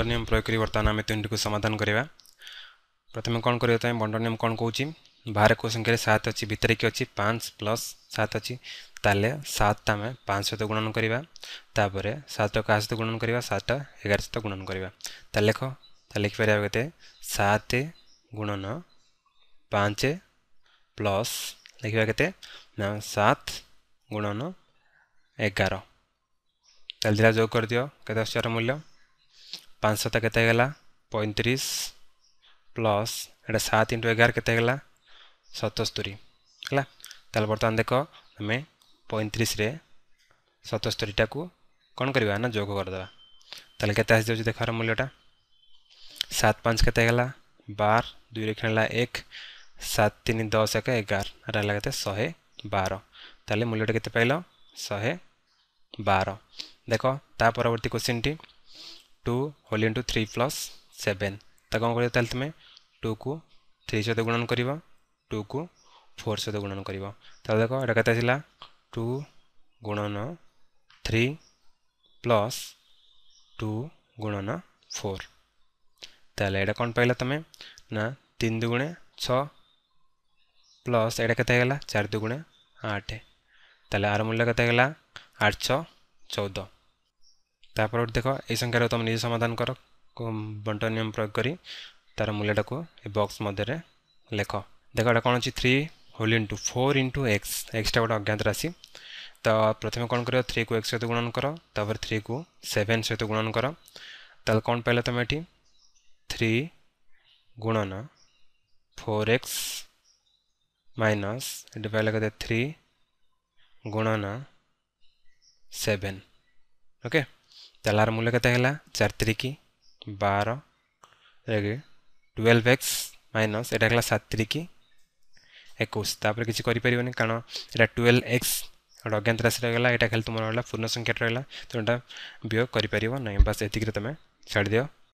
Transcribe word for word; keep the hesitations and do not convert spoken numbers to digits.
बंटन नियम प्रयोग करी बर्तमान आम तीन को समाधान करवा। प्रथम कौन करें बंटन नियम कौन कौन बाहर को संख्यार सात अच्छी भितर कि अच्छी पाँच प्लस सात अच्छी ताले सात आम पाँच सहित गुणन करवा तापर सात क्या सहित गुणन करवा सात एगार सहित गुणन करवा लेख लिखिपर के सात गुणन पाँच प्लस लिखा के सात गुणन एगार दिटा जोग कर दियो के मूल्य पाँच सत के पैंतीस प्लस एटा सात इंटू एगार के सतस्तरी है। ताल बर्तमान देख आम पैंतीस रे सतस्तरीटा को कौन करवा ना जोग करदे ताले के आसी देखार मूल्यटा सात पाँच के बार दुई रे खेला एक सात तीन दस एक एगार रहा के शहे बार ताले मूल्यटा के पाइल शहे बार। देख ता परवर्ती क्वेश्चन टी two whole into three plus seven ता कौन कर तुम टू को थ्री सहित गुणन कर टू को फोर सहित गुणन कर देख यहाँ के टू गुणन थ्री प्लस टू गुणन फोर ताले यहाँ कौन पाइल तुम ना तीन दुगुणे छ प्लस यहाँ के चार दुगुणे आठ ताले आर मूल्य के आठ छ चौदह। तापर देख ये संख्यार तुम निजे समाधान कर बंटन नियम प्रयोग करी तार मूल्यटा को बॉक्स मध्य लेख। देख यहाँ कौन अच्छी three whole into four into x एक्सटा गोटे अज्ञात राशि तो प्रथम कौन कर थ्री को एक्स सहित गुणन कर तापर थ्री को सेवेन सहित गुणन कर ताल कौन पाइल तुम ये थ्री गुणन फोर एक्स माइनस ये पाइल के थ्री गुणन सेवेन ओके तालार मूल्य के चार त्रिकी बार ट्वेल्व एक्स माइनस यहाँ सात त्रिकी एकुश तापर किसी करें कारण यहाँ ट्वेल्व एक्स गोटे अज्ञात राशि रहा यहाँ खाली तुम रहा पूर्ण संख्या रहा तो यहाँ वियोग कर बस एतिक तुम छाड़ दियो।